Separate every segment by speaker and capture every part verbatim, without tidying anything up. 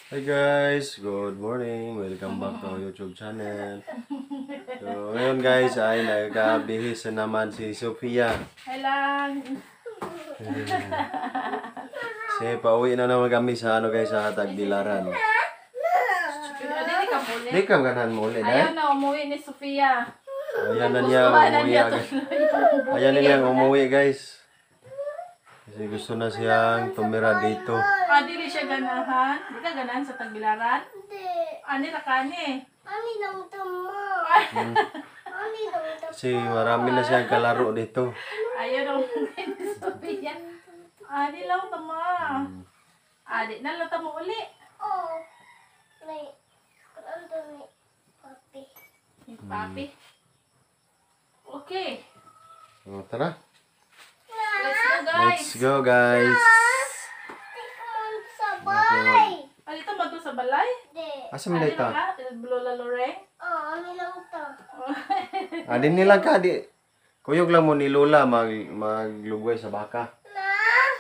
Speaker 1: Hi guys, good morning. Welcome back to our YouTube channel. So, ngayon guys ay nagkabihis na naman si Sofia.
Speaker 2: Kailang.
Speaker 1: Kasi pauwi na naman kami sa ano guys sa Tagbilaran.
Speaker 2: Dili ka muli.
Speaker 1: Di ka ganahan mo ulit
Speaker 2: Ayaw
Speaker 1: eh.
Speaker 2: na umuwi ni Sofia.
Speaker 1: Ayan na niya umuwi agad. Ayan na niya umuwi guys. Kasi gusto na siyang tumira dito.
Speaker 2: Ah, dili siya ganahan. Di ka ganahan sa Tagbilaran?
Speaker 3: Hindi.
Speaker 2: Ani ra kani.
Speaker 3: Ani lang tama.
Speaker 1: Hmm.
Speaker 3: Ani lang tama.
Speaker 1: Kasi marami na siyang kalaro dito.
Speaker 2: Ayaw na umuwi ni Sofia. Ani lang tama. Adi na lang tamo uli.
Speaker 3: Oh. May. Ano ni papi?
Speaker 2: Yung papi. Okay.
Speaker 1: So, tara.
Speaker 2: Let's go guys.
Speaker 1: Let's go guys.
Speaker 3: Tikman sabay.
Speaker 2: Ah, dito ba to sa balay?
Speaker 3: Hindi.
Speaker 1: Asa mo dito?
Speaker 2: ka? Lola Loreng?
Speaker 3: Oh, ani lang to.
Speaker 1: Adin nila ka di. Kuyog lang mo ni Lola mag maglugway sa baka.
Speaker 3: Na.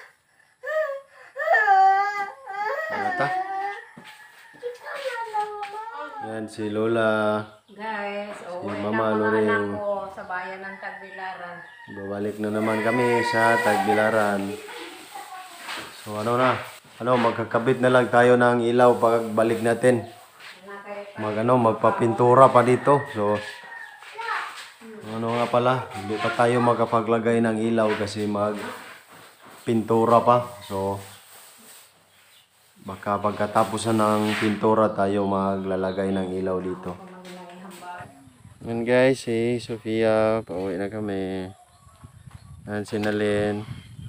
Speaker 1: Ano ta?
Speaker 3: Kita na lang mo.
Speaker 1: Yan si Lola.
Speaker 4: Guys, uwi
Speaker 1: Si
Speaker 4: na
Speaker 1: Mama
Speaker 4: mga
Speaker 1: Loreng.
Speaker 4: anak ko sa bayan ng Tagbilaran.
Speaker 1: Babalik na naman kami sa Tagbilaran. So ano na? Ano magkakabit na lang tayo ng ilaw pagbalik natin. Mag ano magpapintura pa dito. So ano nga pala, hindi pa tayo makapaglagay ng ilaw kasi mag pintura pa. So baka pagkatapos na ng pintura tayo maglalagay ng ilaw dito. Yan guys, si Sofia, pauwi na kami. Yan si Nalin.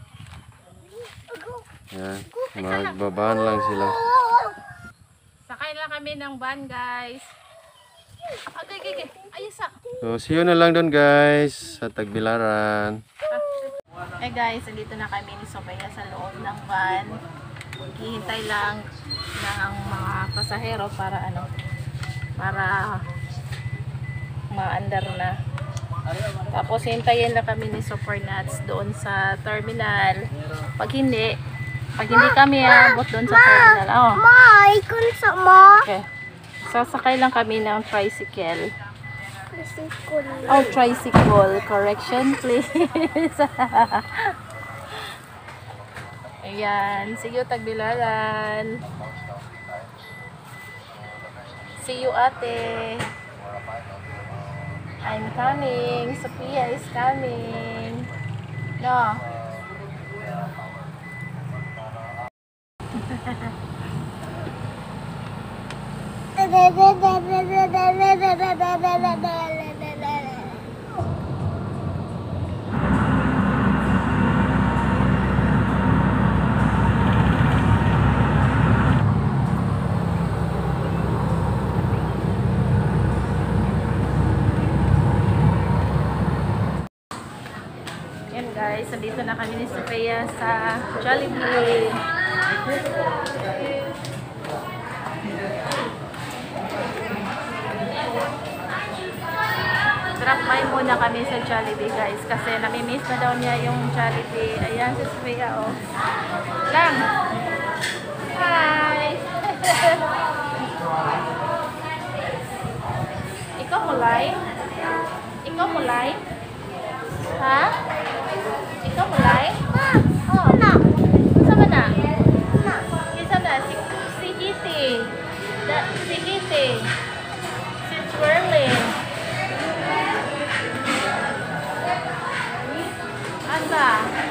Speaker 1: Yan, magbabaan lang sila.
Speaker 2: Sakay lang kami ng van guys. Okay, okay, okay. Ayos ah.
Speaker 1: So see you na lang doon guys, sa Tagbilaran.
Speaker 2: Eh guys, dito na kami ni Sofia sa loob ng van. Hihintay lang ng mga pasahero para ano, para maandar na. Tapos hintayin na kami ni Supernats doon sa terminal. Pag hindi, pag hindi kami abot doon sa terminal. Oh.
Speaker 3: Ma, ikon sa mo.
Speaker 2: Okay. Sasakay lang kami ng tricycle.
Speaker 3: Sikul.
Speaker 2: Oh, tricycle. Correction, please. Ayan. See you, Tagbilaran. See you, ate. I'm coming. Sophia is coming. No. Yan guys, nandito na kami ni Sophia sa Jollibee. Drop by muna kami sa Jollibee guys kasi nami-miss na daw niya yung Jollibee. Ayan si Sophia oh. Lang! Hi! Ikaw mulay? Ikaw mulay? Ha? Ikaw mulay? Oh. Saan ba na? Isa na? Si, si Kitty. Da, si Kitty. Si Twirling. Asa?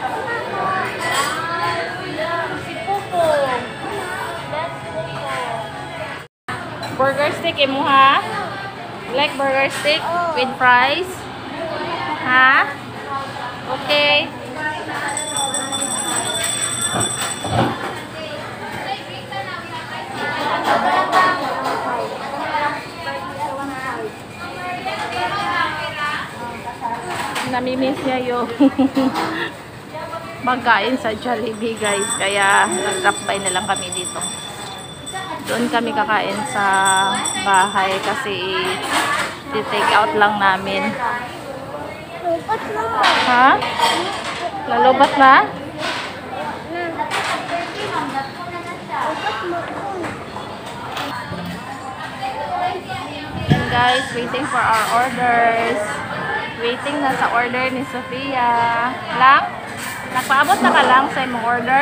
Speaker 2: Si Pupo. That's Pupo. Burger stick imo ha? Like burger stick with fries? Ha? Okay. Namimiss niya yung magkain sa Jollibee guys. Kaya nag-drop by na lang kami dito. Doon kami kakain sa bahay kasi i-take out lang namin. Ha? Lalubat na? guys, waiting for our orders. Waiting na sa order ni Sofia. Lang? Nagpaabot na ka lang sa imong order?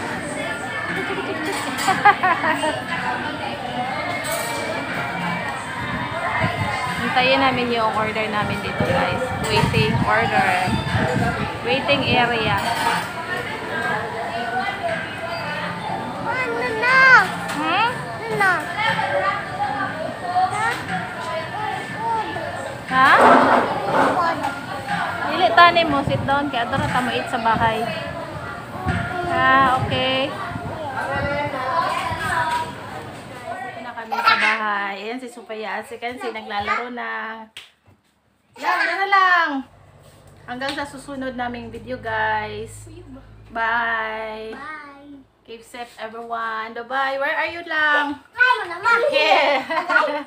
Speaker 2: Hintayin namin yung order namin dito guys. Waiting order. Waiting area.
Speaker 3: Ano na?
Speaker 2: Hmm?
Speaker 3: Ano na?
Speaker 2: Ha? Dili tani mo, sit down kaya doon na tamo eat sa bahay. Ha, okay. Dito na kami sa bahay. Ayan si Sofia. Si Kenzie naglalaro na. Yan, yan na lang. Hanggang sa susunod naming video guys. Bye.
Speaker 3: Bye.
Speaker 2: Keep safe everyone. Bye-bye. Where are you lang?
Speaker 3: Ay, mo naman.
Speaker 2: Yeah.